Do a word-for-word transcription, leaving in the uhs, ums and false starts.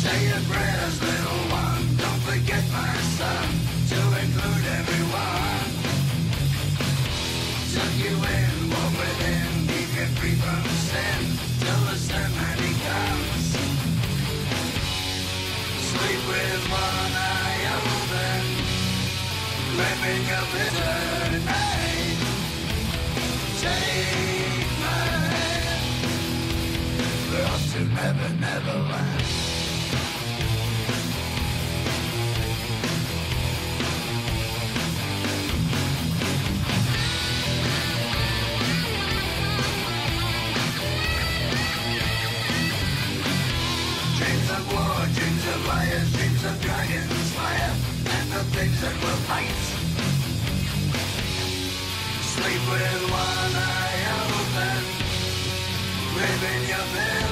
Say your prayers, little one. Don't forget, my son, to include everyone. Tuck you in, walk within, keep you free from sin, till the ceremony comes. Sleep with one eye open, living your bitter night. Take my hand, we're off to Never Never Land. Dreams of war, dreams of liars, dreams of dragons fire, and the things that will fight. Sleep with one eye open, live in your bed.